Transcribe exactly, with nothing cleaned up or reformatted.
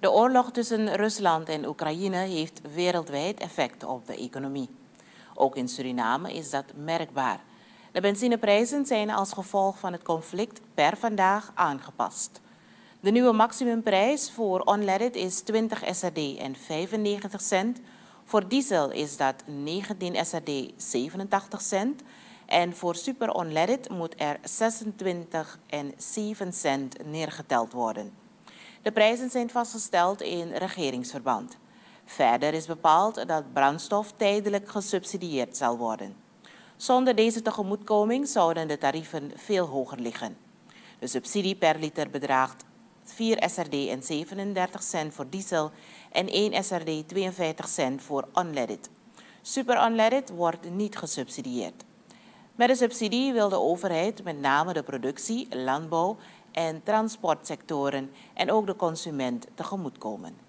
De oorlog tussen Rusland en Oekraïne heeft wereldwijd effect op de economie. Ook in Suriname is dat merkbaar. De benzineprijzen zijn als gevolg van het conflict per vandaag aangepast. De nieuwe maximumprijs voor unleaded is twintig S R D en vijfennegentig cent. Voor diesel is dat negentien S R D zevenentachtig cent. En voor super unleaded moet er zesentwintig en zeven cent neergeteld worden. De prijzen zijn vastgesteld in regeringsverband. Verder is bepaald dat brandstof tijdelijk gesubsidieerd zal worden. Zonder deze tegemoetkoming zouden de tarieven veel hoger liggen. De subsidie per liter bedraagt vier S R D en zevenendertig cent voor diesel en één S R D tweeënvijftig cent voor unleaded. Super unleaded wordt niet gesubsidieerd. Met de subsidie wil de overheid met name de productie, landbouw en transportsectoren en ook de consument tegemoetkomen.